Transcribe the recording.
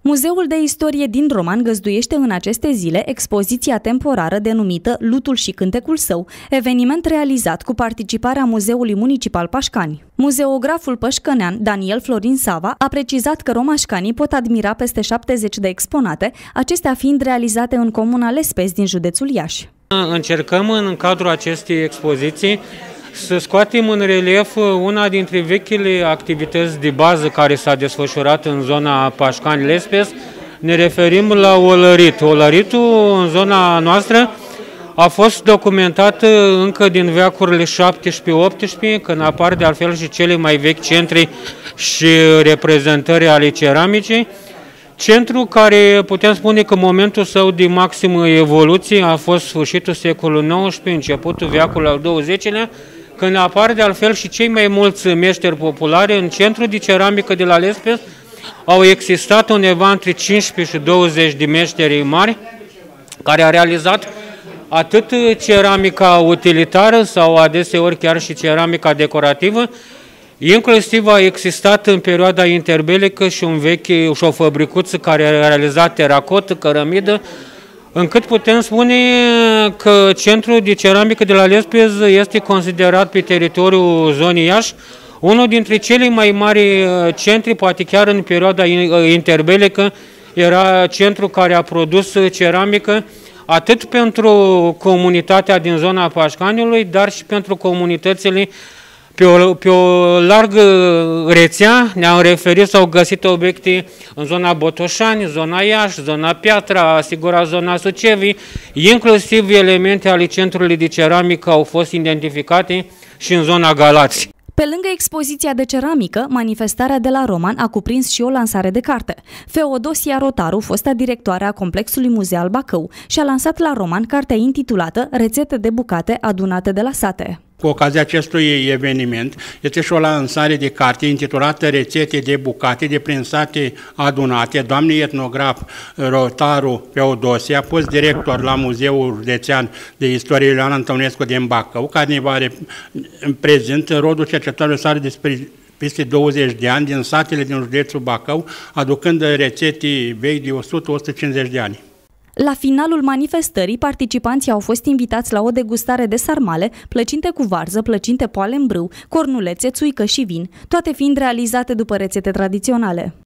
Muzeul de Istorie din Roman găzduiește în aceste zile expoziția temporară denumită Lutul și cântecul său, eveniment realizat cu participarea Muzeului Municipal Pașcani. Muzeograful pășcănean Daniel Florin Sava a precizat că romașcanii pot admira peste 70 de exponate, acestea fiind realizate în comuna Lespezi din județul Iași. Încercăm în cadrul acestei expoziții să scoatem în relief una dintre vechile activități de bază care s-a desfășurat în zona Pașcani-Lespezi. Ne referim la olărit. Olăritul în zona noastră a fost documentat încă din veacurile 17-18, când apar de altfel și cele mai vechi centri și reprezentări ale ceramicii. Centru care putem spune că momentul său de maximă evoluție a fost sfârșitul secolului XIX, începutul veacului al XX-lea, când apar de altfel și cei mai mulți meșteri populari. În centrul de ceramică de la Lespezi au existat undeva între 15 și 20 de meșteri mari care au realizat atât ceramica utilitară sau adeseori chiar și ceramica decorativă. Inclusiv a existat în perioada interbelică și o fabricuță care a realizat teracotă, cărămidă, încât putem spune că centrul de ceramică de la Lespezi este considerat pe teritoriul zonei Iași unul dintre cele mai mari centri, poate chiar în perioada interbelică era centru care a produs ceramică atât pentru comunitatea din zona Pașcaniului, dar și pentru comunitățile pe o largă rețea. Ne-am referit, s-au găsit obiecte în zona Botoșani, zona Iași, zona Piatra, asigura zona Sucevii, inclusiv elemente ale centrului de ceramică au fost identificate și în zona Galați. Pe lângă expoziția de ceramică, manifestarea de la Roman a cuprins și o lansare de carte. Feodosia Rotaru, fosta directoare a Complexului Muzeal Bacău, și-a lansat la Roman cartea intitulată Rețete de bucate adunate de la sate. Cu ocazia acestui eveniment este și o lansare de carte intitulată Rețete de bucate de prin sate adunate. Doamne etnograf Rotaru Feodosia, a fost director la Muzeul Județean de Istorie Iulian Antonescu din Bacău, care ne va prezenta rodul cercetătorilor sale despre peste 20 de ani din satele din județul Bacău, aducând rețete vechi de 100-150 de ani. La finalul manifestării, participanții au fost invitați la o degustare de sarmale, plăcinte cu varză, plăcinte poale în brâu, cornulețe, țuică și vin, toate fiind realizate după rețete tradiționale.